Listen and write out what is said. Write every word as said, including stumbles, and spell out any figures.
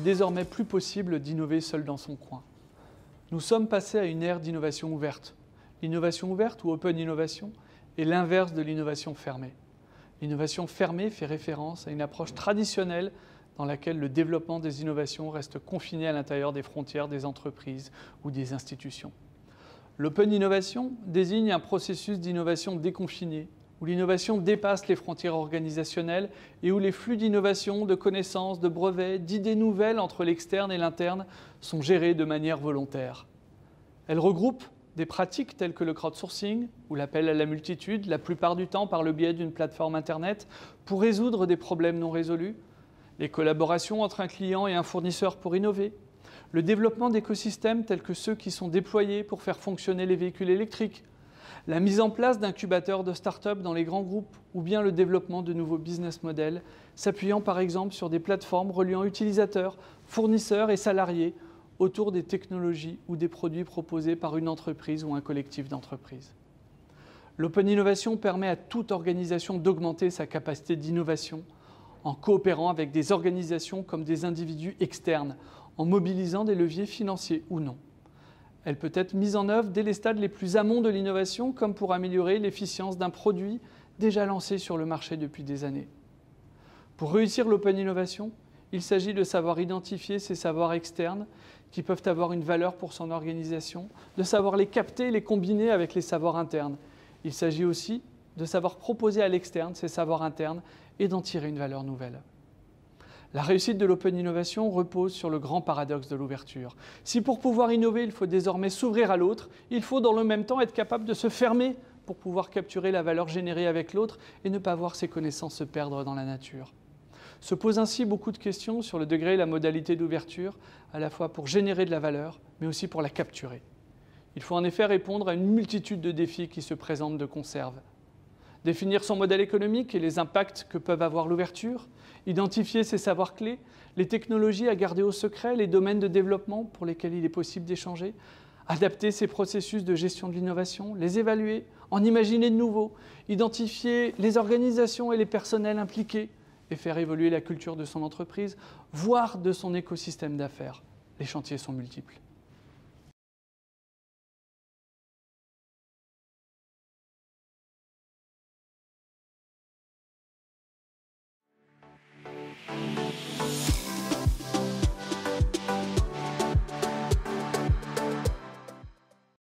désormais plus possible d'innover seul dans son coin. Nous sommes passés à une ère d'innovation ouverte. L'innovation ouverte ou open innovation est l'inverse de l'innovation fermée. L'innovation fermée fait référence à une approche traditionnelle dans laquelle le développement des innovations reste confiné à l'intérieur des frontières des entreprises ou des institutions. L'open innovation désigne un processus d'innovation déconfiné, où l'innovation dépasse les frontières organisationnelles et où les flux d'innovation, de connaissances, de brevets, d'idées nouvelles entre l'externe et l'interne sont gérés de manière volontaire. Elle regroupe des pratiques telles que le crowdsourcing ou l'appel à la multitude, la plupart du temps par le biais d'une plateforme Internet, pour résoudre des problèmes non résolus, les collaborations entre un client et un fournisseur pour innover, le développement d'écosystèmes tels que ceux qui sont déployés pour faire fonctionner les véhicules électriques, la mise en place d'incubateurs de start-up dans les grands groupes ou bien le développement de nouveaux business models, s'appuyant par exemple sur des plateformes reliant utilisateurs, fournisseurs et salariés autour des technologies ou des produits proposés par une entreprise ou un collectif d'entreprises. L'open innovation permet à toute organisation d'augmenter sa capacité d'innovation en coopérant avec des organisations comme des individus externes, en mobilisant des leviers financiers ou non. Elle peut être mise en œuvre dès les stades les plus amont de l'innovation, comme pour améliorer l'efficience d'un produit déjà lancé sur le marché depuis des années. Pour réussir l'open innovation, il s'agit de savoir identifier ces savoirs externes qui peuvent avoir une valeur pour son organisation, de savoir les capter et les combiner avec les savoirs internes. Il s'agit aussi de savoir proposer à l'externe ces savoirs internes et d'en tirer une valeur nouvelle. La réussite de l'open innovation repose sur le grand paradoxe de l'ouverture. Si pour pouvoir innover, il faut désormais s'ouvrir à l'autre, il faut dans le même temps être capable de se fermer pour pouvoir capturer la valeur générée avec l'autre et ne pas voir ses connaissances se perdre dans la nature. Se posent ainsi beaucoup de questions sur le degré et la modalité d'ouverture, à la fois pour générer de la valeur, mais aussi pour la capturer. Il faut en effet répondre à une multitude de défis qui se présentent de conserve. Définir son modèle économique et les impacts que peuvent avoir l'ouverture, identifier ses savoirs clés, les technologies à garder au secret, les domaines de développement pour lesquels il est possible d'échanger, adapter ses processus de gestion de l'innovation, les évaluer, en imaginer de nouveaux, identifier les organisations et les personnels impliqués et faire évoluer la culture de son entreprise, voire de son écosystème d'affaires. Les chantiers sont multiples.